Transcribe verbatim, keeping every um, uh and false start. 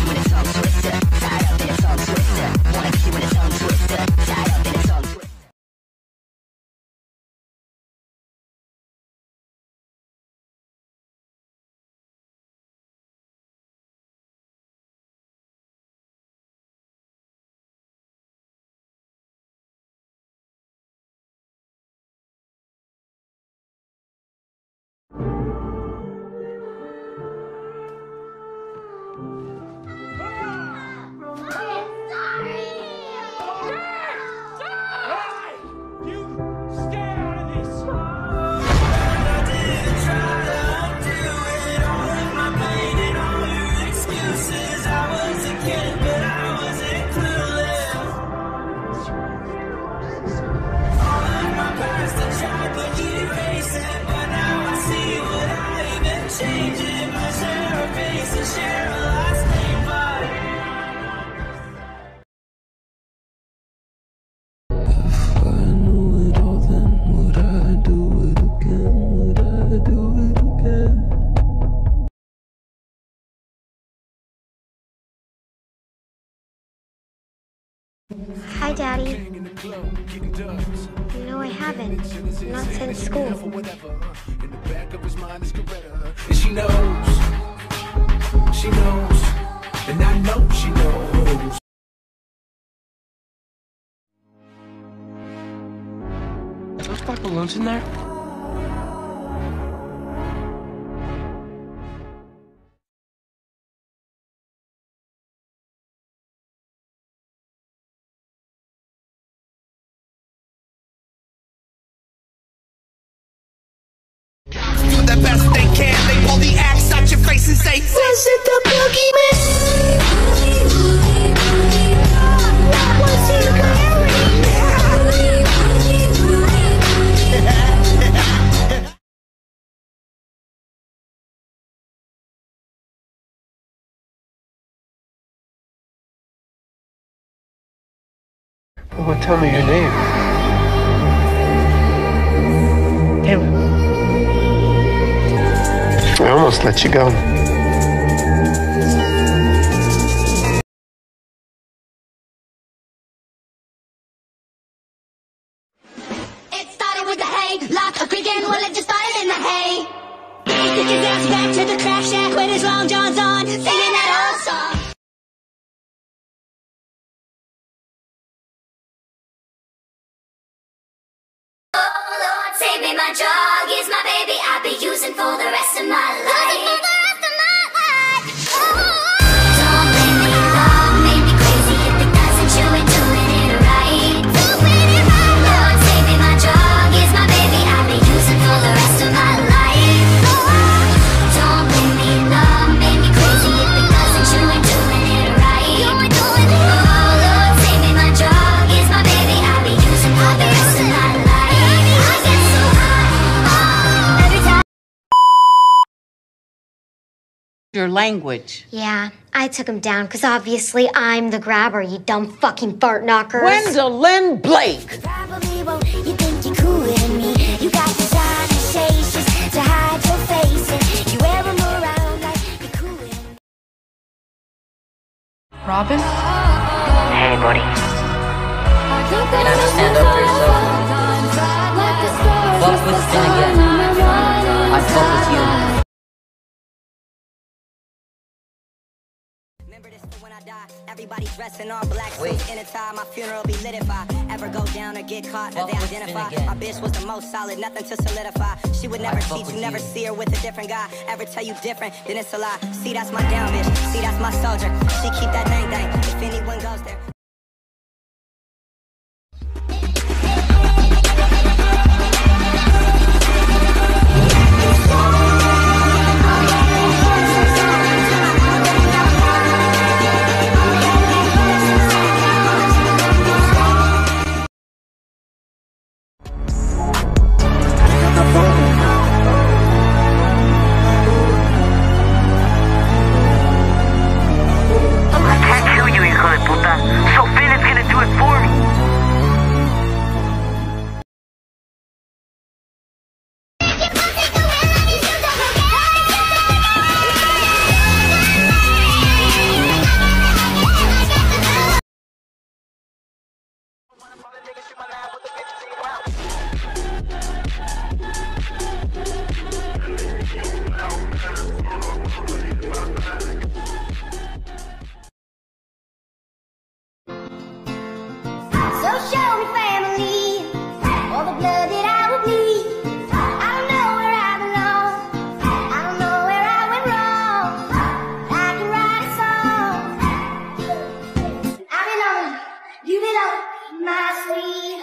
Hi, Daddy. No, I haven't. Not since school. She knows. She knows. And I know she knows. Are those black balloons in there? Do the best they can, they pull the axe out your face and say, was it the boogeyman? Was he Well, tell me your name. Damn it. I almost let you go. It started with the hay, lots of creaking, well it just started in the hay. He took his ass back to the crack shack with his long johns on, singing that old song. Oh Lord, save me, my drug is my baby, I'll be using for the rest of my life. Using for the rest of my life. Oh. Don't blame me, love made me crazy if it doesn't, you ain't doing it right. Doing it right. Lord, save me, my drug is my baby, I'll be using for the rest of my life. Oh. Don't blame me, love made me crazy if it doesn't, you ain't doing it right. You ain't doing it right. Oh Lord, save me, my drug is my baby, I'll be using for the rest of my life. Your language. Yeah, I took him down because obviously I'm the grabber, you dumb fucking fart knockers. Gwendolyn Blake. Probably won't you think you're cooler than me. You got designer shades just to hide your face, and you wear them around like you're cooler than me. Robin? Hey, buddy. Can I just stand up for yourself? Fuck with Finn again. I fuck with you. Remember this for when I die. Everybody dressing all black suits in a tie. My funeral be lit if I ever go down or get caught or they identify. My bitch was the most solid, nothing to solidify. She would never cheat, you never see her with a different guy. Ever tell you different, then it's a lie. See, that's my down bitch. See, that's my soldier. She keep that thing thing if anyone goes there. I can't kill you You belong, my sweet